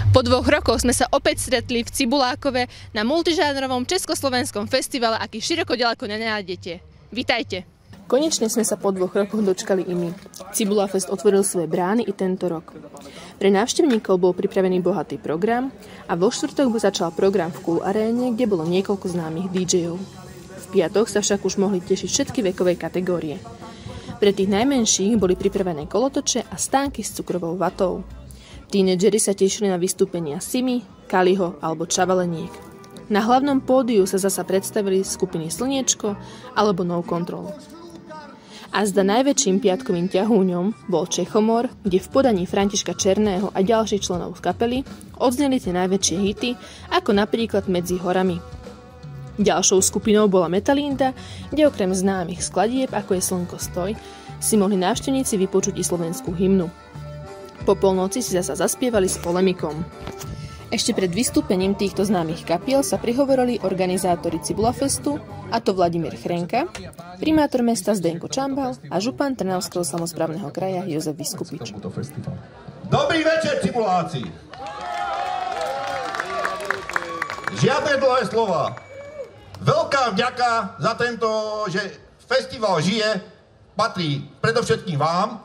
Po 2 rokoch sme sa opäť stretli v Cibulákove na multižánrovom československom festivale, aký široko ďaleko nenájdete. Vitajte! Konečne sme sa po 2 rokoch dočkali i my. Cibulafest otvoril svoje brány i tento rok. Pre návštevníkov bol pripravený bohatý program a vo štvrtok začal program v Cool Aréne, kde bolo niekoľko známych DJov. V piatok sa však už mohli tešiť všetky vekové kategórie. Pre tých najmenších boli pripravené kolotoče a stánky s cukrovou vatou. Tínedžeri sa tešili na vystúpenia Simi, Kaliho alebo Čavaleniek. Na hlavnom pódiu sa zasa predstavili skupiny Slniečko alebo No Control. A zda najväčším piatkovým ťahúňom bol Čechomor, kde v podaní Františka Černého a ďalších členov z kapely odzneli tie najväčšie hity, ako napríklad Medzi horami. Ďalšou skupinou bola Metalinda, kde okrem známych skladieb, ako je Slnko stoj, si mohli návštevníci vypočuť i slovenskú hymnu. Po polnoci si zasa zaspievali s polemikom. Ešte pred vystúpením týchto známych kapiel sa prihovorili organizátori Cibulafestu, a to Vladimír Chrenka, primátor mesta Zdenko Čambal a župan Trnavského samosprávneho kraja Jozef Viskupič. Dobrý večer, Cibuláci! Žiadne dlhé slova. Veľká vďaka za tento, že festival žije, patrí predovšetkým vám,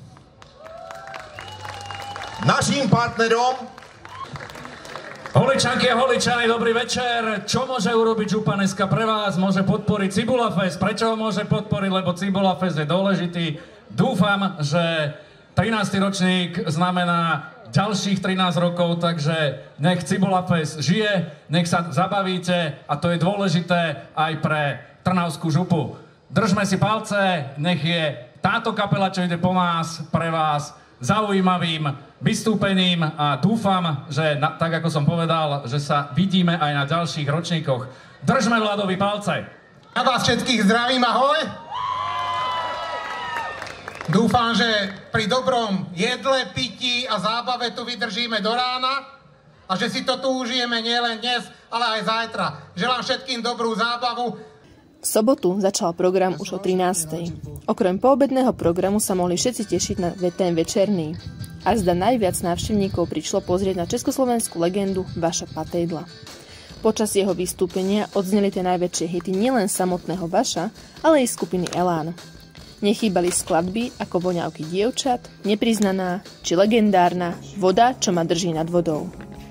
našim partnerom. Holičanky a holičani, dobrý večer. Čo môže urobiť župan dneska pre vás? Môže podporiť Cibulafest. Prečo ho môže podporiť? Lebo Cibulafest je dôležitý. Dúfam, že 13. ročník znamená ďalších 13 rokov, takže nech Cibulafest žije, nech sa zabavíte a to je dôležité aj pre Trnavskú župu. Držme si palce, nech je táto kapela, čo ide po nás, pre vás zaujímavým vystúpením a dúfam, že tak ako som povedal, že sa vidíme aj na ďalších ročníkoch. Držme Vladovi palce. Ja vás všetkých zdravím, ahoj. Dúfam, že pri dobrom jedle, pití a zábave tu vydržíme do rána a že si to tu užijeme nielen dnes, ale aj zajtra. Želám všetkým dobrú zábavu. V sobotu začal program už o 13. Okrem poobedného programu sa mohli všetci tešiť na ten večerný. A zda najviac návštevníkov prišlo pozrieť na československú legendu Vaša Patejdla. Počas jeho vystúpenia odzneli tie najväčšie hity nielen samotného Vaša, ale aj skupiny Elán. Nechýbali skladby ako Voňavky dievčat, Nepriznaná či legendárna Voda, čo ma drží nad vodou.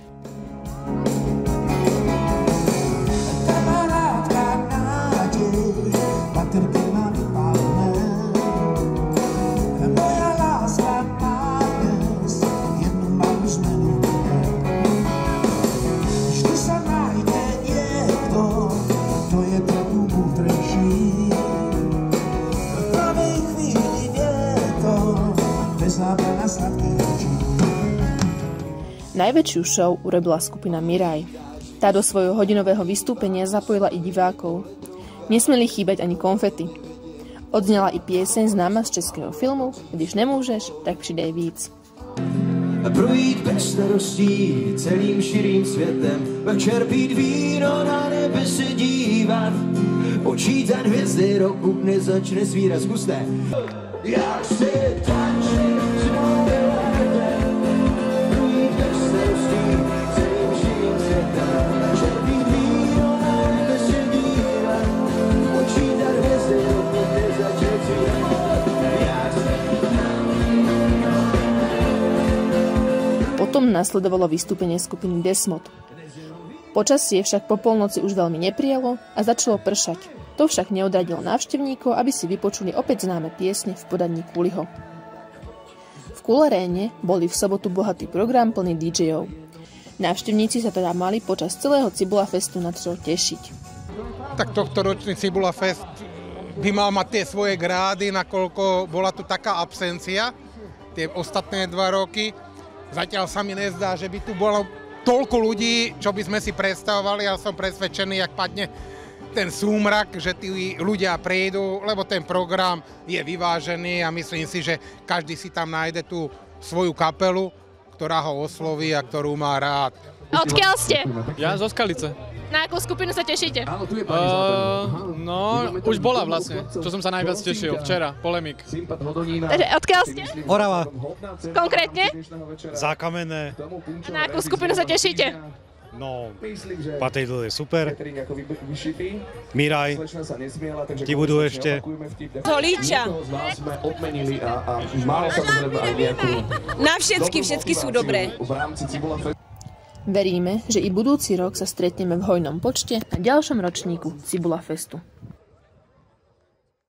Najväčšiu show urobila skupina Miraj. Tá do svojho hodinového vystúpenia zapojila i divákov. Nesmeli chýbať ani konfety. Odznela i pieseň známa z českého filmu Když nemůžeš, tak přidej víc. Projít bez starostí celým širým světem, večer pít víno, na nebe se dívat, počítat hvězdy, roku nezačne svírat, zkuste. Jak si tančí s novým letem, projít bez starostí celým širým světem, večer pít víno, na nebe se dívat, počítat hvězdy, roku nezačne svírat. Potom nasledovalo vystúpenie skupiny Desmod. Počasie však po polnoci už veľmi neprijalo a začalo pršať. To však neodradilo návštevníkov, aby si vypočuli opäť známe piesne v podaní Kuliho. V Cool Aréne boli v sobotu bohatý program plný DJov. Návštevníci sa teda mali počas celého Cibulafestu na čo tešiť. Tak tohtoročný Cibulafest by mal mať tie svoje grády, nakoľko bola tu taká absencia tie ostatné 2 roky. Zatiaľ sa mi nezdá, že by tu bolo toľko ľudí, čo by sme si predstavovali, ale som presvedčený, jak padne ten súmrak, že tí ľudia prejdú, lebo ten program je vyvážený a myslím si, že každý si tam nájde tú svoju kapelu, ktorá ho osloví a ktorú má rád. Odkiaľ ste? Ja zo Skalice. Na akú skupinu sa tešíte? No, už bola vlastne, čo som sa najviac tešil. Včera, Polemik. Takže odkiaľ ste? Orava. Konkrétne? Zákamenné. A na akú skupinu sa tešíte? No, Patrijdl je super. Miraj, ti budú ešte. Holíča. Na všetky sú dobré. Veríme, že i budúci rok sa stretneme v hojnom počte na ďalšom ročníku Cibula Festu.